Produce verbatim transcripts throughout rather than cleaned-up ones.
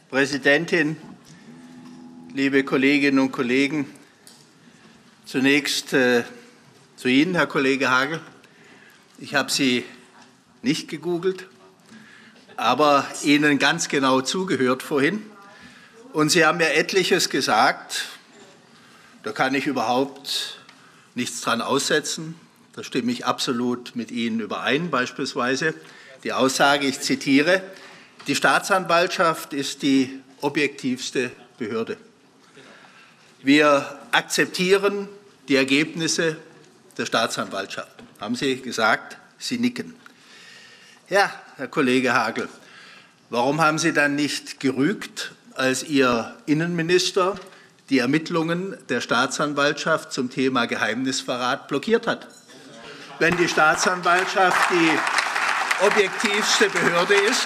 Präsidentin, liebe Kolleginnen und Kollegen! Zunächst äh, zu Ihnen, Herr Kollege Hagel. Ich habe Sie nicht gegoogelt, aber Ihnen ganz genau zugehört vorhin. Und Sie haben ja etliches gesagt, da kann ich überhaupt nichts dran aussetzen. Da stimme ich absolut mit Ihnen überein. Beispielsweise die Aussage, ich zitiere, die Staatsanwaltschaft ist die objektivste Behörde. Wir akzeptieren die Ergebnisse der Staatsanwaltschaft. Haben Sie gesagt? Sie nicken. Ja, Herr Kollege Hagel, warum haben Sie dann nicht gerügt, als Ihr Innenminister die Ermittlungen der Staatsanwaltschaft zum Thema Geheimnisverrat blockiert hat? Wenn die Staatsanwaltschaft die objektivste Behörde ist,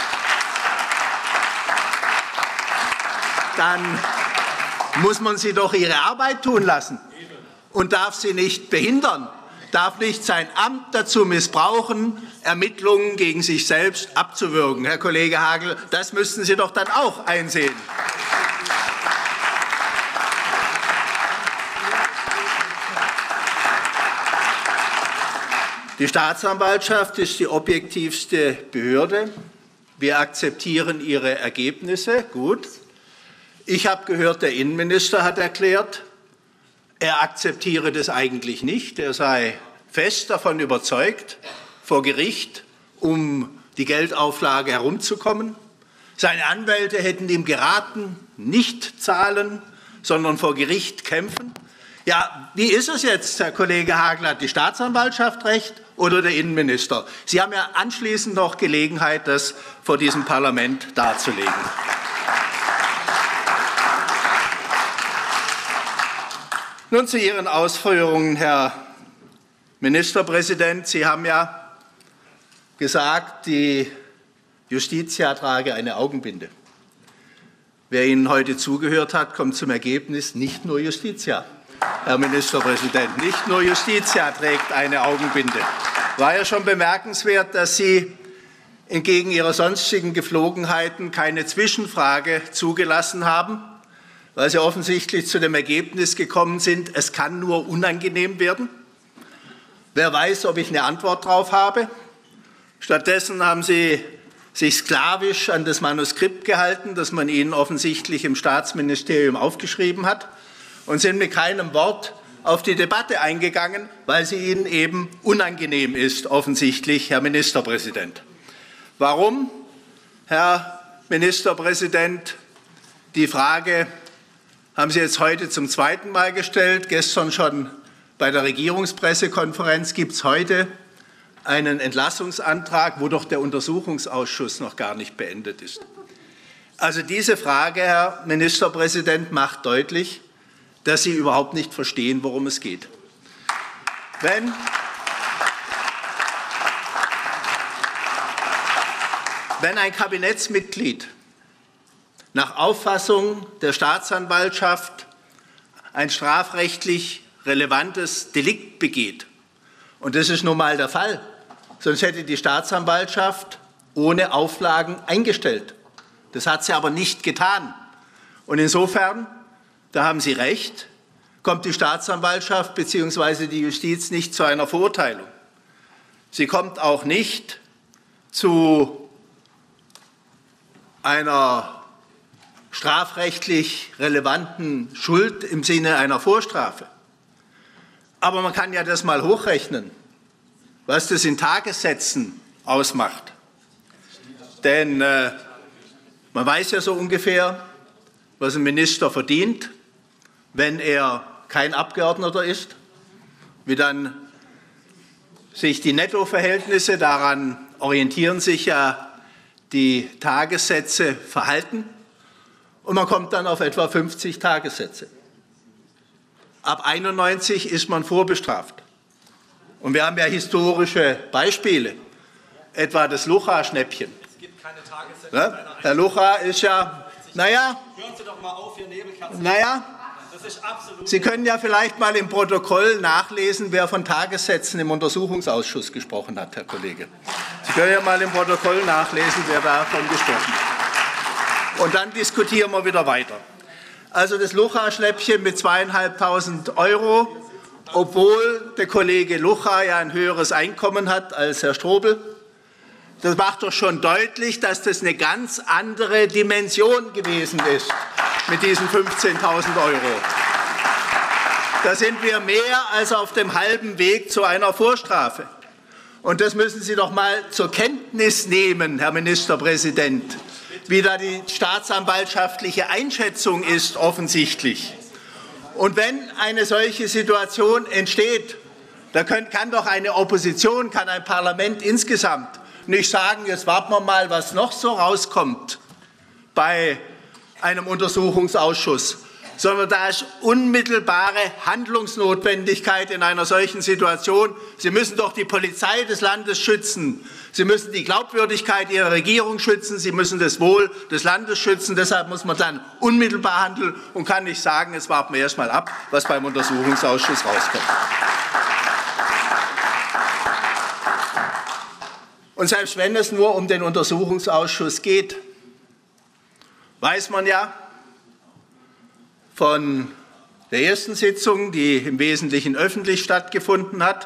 dann muss man sie doch ihre Arbeit tun lassen und darf sie nicht behindern, darf nicht sein Amt dazu missbrauchen, Ermittlungen gegen sich selbst abzuwürgen. Herr Kollege Hagel, das müssten Sie doch dann auch einsehen. Die Staatsanwaltschaft ist die objektivste Behörde. Wir akzeptieren ihre Ergebnisse. Gut. Ich habe gehört, der Innenminister hat erklärt, er akzeptiere das eigentlich nicht. Er sei fest davon überzeugt, vor Gericht um die Geldauflage herumzukommen. Seine Anwälte hätten ihm geraten, nicht zahlen, sondern vor Gericht kämpfen. Ja, wie ist es jetzt, Herr Kollege Hagel? Hat die Staatsanwaltschaft recht oder der Innenminister? Sie haben ja anschließend noch Gelegenheit, das vor diesem Parlament darzulegen. Nun zu Ihren Ausführungen, Herr Ministerpräsident. Sie haben ja gesagt, die Justitia trage eine Augenbinde. Wer Ihnen heute zugehört hat, kommt zum Ergebnis, nicht nur Justitia. Herr Ministerpräsident, nicht nur Justitia trägt eine Augenbinde. War ja schon bemerkenswert, dass Sie entgegen Ihrer sonstigen Geflogenheiten keine Zwischenfrage zugelassen haben, weil Sie offensichtlich zu dem Ergebnis gekommen sind, es kann nur unangenehm werden. Wer weiß, ob ich eine Antwort darauf habe. Stattdessen haben Sie sich sklavisch an das Manuskript gehalten, das man Ihnen offensichtlich im Staatsministerium aufgeschrieben hat, und sind mit keinem Wort auf die Debatte eingegangen, weil sie Ihnen eben unangenehm ist, offensichtlich, Herr Ministerpräsident. Warum, Herr Ministerpräsident? Die Frage haben Sie jetzt heute zum zweiten Mal gestellt, gestern schon bei der Regierungspressekonferenz. Gibt es heute einen Entlassungsantrag, wo doch der Untersuchungsausschuss noch gar nicht beendet ist? Also diese Frage, Herr Ministerpräsident, macht deutlich, dass Sie überhaupt nicht verstehen, worum es geht. Wenn, wenn ein Kabinettsmitglied nach Auffassung der Staatsanwaltschaft ein strafrechtlich relevantes Delikt begeht, und das ist nun mal der Fall, sonst hätte die Staatsanwaltschaft ohne Auflagen eingestellt. Das hat sie aber nicht getan. Und insofern, da haben Sie recht, kommt die Staatsanwaltschaft bzw. die Justiz nicht zu einer Verurteilung. Sie kommt auch nicht zu einer strafrechtlich relevanten Schuld im Sinne einer Vorstrafe. Aber man kann ja das mal hochrechnen, was das in Tagessätzen ausmacht. Denn äh, man weiß ja so ungefähr, was ein Minister verdient, wenn er kein Abgeordneter ist, wie dann sich die Nettoverhältnisse, daran orientieren sich ja die Tagessätze, verhalten. Und man kommt dann auf etwa fünfzig Tagessätze. Ab einundneunzig ist man vorbestraft. Und wir haben ja historische Beispiele, etwa das Lucha-Schnäppchen. Es gibt keine Tagessätze. Ja? Herr Lucha ist ja, naja, hören Sie doch mal auf, Ihr Nebelkerzen. Naja, das ist absolut. Sie können ja vielleicht mal im Protokoll nachlesen, wer von Tagessätzen im Untersuchungsausschuss gesprochen hat, Herr Kollege. Sie können ja mal im Protokoll nachlesen, wer davon gesprochen hat. Und dann diskutieren wir wieder weiter. Also das Lucha-Schläppchen mit zweieinhalbtausend Euro, obwohl der Kollege Lucha ja ein höheres Einkommen hat als Herr Strobel. Das macht doch schon deutlich, dass das eine ganz andere Dimension gewesen ist mit diesen fünfzehntausend Euro. Da sind wir mehr als auf dem halben Weg zu einer Vorstrafe. Und das müssen Sie doch mal zur Kenntnis nehmen, Herr Ministerpräsident, wie da die staatsanwaltschaftliche Einschätzung ist, offensichtlich. Und wenn eine solche Situation entsteht, da können, kann doch eine Opposition, kann ein Parlament insgesamt nicht sagen, jetzt warten wir mal, was noch so rauskommt bei einem Untersuchungsausschuss, sondern da ist unmittelbare Handlungsnotwendigkeit in einer solchen Situation. Sie müssen doch die Polizei des Landes schützen. Sie müssen die Glaubwürdigkeit Ihrer Regierung schützen. Sie müssen das Wohl des Landes schützen. Deshalb muss man dann unmittelbar handeln und kann nicht sagen, jetzt warten wir erst mal ab, was beim Untersuchungsausschuss rauskommt. Und selbst wenn es nur um den Untersuchungsausschuss geht, weiß man ja von der ersten Sitzung, die im Wesentlichen öffentlich stattgefunden hat,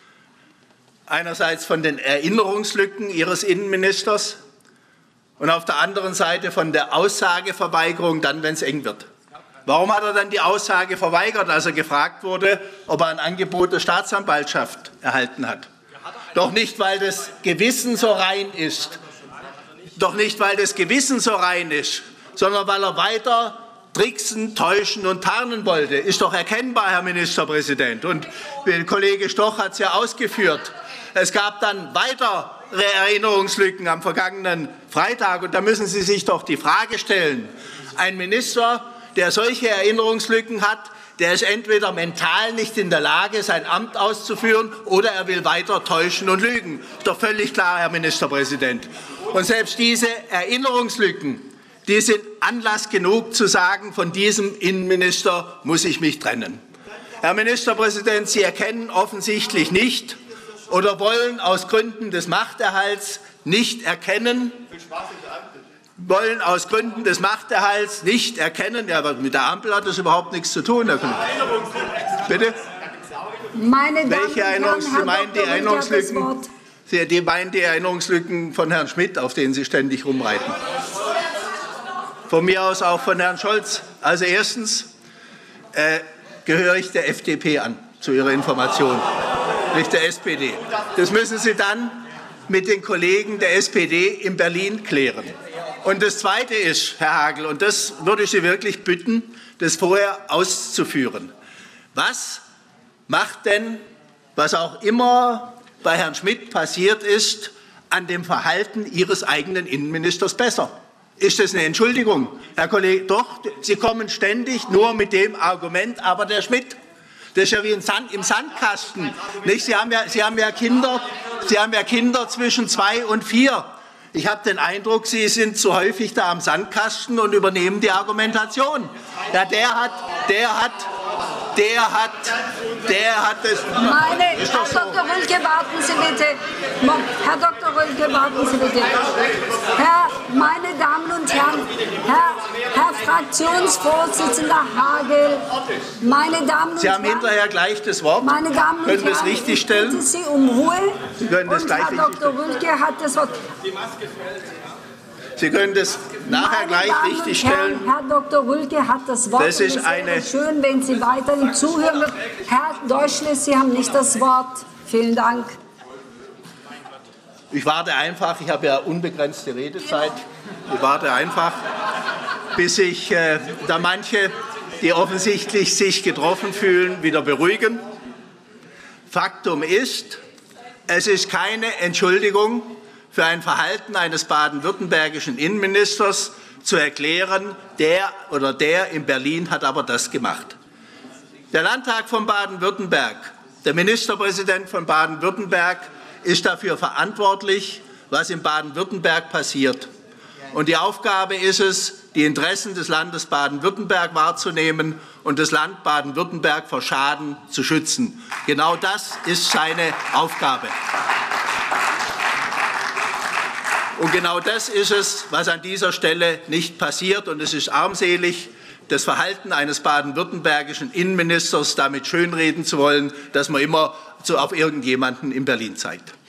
einerseits von den Erinnerungslücken Ihres Innenministers und auf der anderen Seite von der Aussageverweigerung dann, wenn es eng wird. Warum hat er dann die Aussage verweigert, als er gefragt wurde, ob er ein Angebot der Staatsanwaltschaft erhalten hat? Doch nicht, weil das Gewissen so rein ist, doch nicht, weil das Gewissen so rein ist, sondern weil er weiter tricksen, täuschen und tarnen wollte. Ist doch erkennbar, Herr Ministerpräsident. Und der Kollege Stoch hat es ja ausgeführt. Es gab dann weitere Erinnerungslücken am vergangenen Freitag. Und da müssen Sie sich doch die Frage stellen, ein Minister, der solche Erinnerungslücken hat, der ist entweder mental nicht in der Lage, sein Amt auszuführen, oder er will weiter täuschen und lügen. Ist doch völlig klar, Herr Ministerpräsident. Und selbst diese Erinnerungslücken, die sind Anlass genug zu sagen, von diesem Innenminister muss ich mich trennen. Herr Ministerpräsident, Sie erkennen offensichtlich nicht oder wollen aus Gründen des Machterhalts nicht erkennen, wollen aus Gründen des Machterhalts nicht erkennen, ja, mit der Ampel hat das überhaupt nichts zu tun, Herr Kollege. Bitte? Meine Damen Welche Erinnerungs Sie meinen die Erinnerungslücken? Sie die meinen die Erinnerungslücken von Herrn Schmidt, auf denen Sie ständig rumreiten. Von mir aus auch von Herrn Scholz. Also erstens äh, gehöre ich der F D P an, zu Ihrer Information, nicht der S P D. Das müssen Sie dann mit den Kollegen der S P D in Berlin klären. Und das Zweite ist, Herr Hagel, und das würde ich Sie wirklich bitten, das vorher auszuführen. Was macht denn, was auch immer bei Herrn Schmidt passiert ist, an dem Verhalten Ihres eigenen Innenministers besser? Ist das eine Entschuldigung, Herr Kollege? Doch, Sie kommen ständig nur mit dem Argument, aber der Schmidt, das ist ja wie im Sandkasten. Nicht? Sie haben ja, Sie haben ja Kinder, Sie haben ja Kinder zwischen zwei und vier. Ich habe den Eindruck, Sie sind zu häufig da am Sandkasten und übernehmen die Argumentation. Ja, der hat, der hat, der hat, der hat es. Meine, Herr Doktor Rühlke, warten Sie bitte. Herr Doktor Rühlke, warten Sie bitte. Herr, meine Damen und Herren, Herr, Herr Fraktionsvorsitzender Hagel, meine Damen und Sie haben Herren, hinterher gleich das Wort. Meine Damen und können Herren, das richtig ich stellen? bitte Sie um Ruhe. Sie können das und gleich Herr richtig Doktor Rühlke hat das Wort. Sie können das nachher Meine gleich Damen richtig und Herren, stellen. Herr Doktor Rühlke hat das Wort. Das ist und es wäre eine schön, wenn Sie weiterhin zuhören. Herr Deuschle, Sie haben nicht das Wort. Vielen Dank. Ich warte einfach, ich habe ja unbegrenzte Redezeit. Ich warte einfach, bis sich äh, da manche, die offensichtlich sich getroffen fühlen, wieder beruhigen. Faktum ist, es ist keine Entschuldigung für ein Verhalten eines baden-württembergischen Innenministers zu erklären, der oder der in Berlin hat aber das gemacht. Der Landtag von Baden-Württemberg, der Ministerpräsident von Baden-Württemberg ist dafür verantwortlich, was in Baden-Württemberg passiert. Und die Aufgabe ist es, die Interessen des Landes Baden-Württemberg wahrzunehmen und das Land Baden-Württemberg vor Schaden zu schützen. Genau das ist seine Aufgabe. Und genau das ist es, was an dieser Stelle nicht passiert. Und es ist armselig, das Verhalten eines baden-württembergischen Innenministers damit schönreden zu wollen, dass man immer so auf irgendjemanden in Berlin zeigt.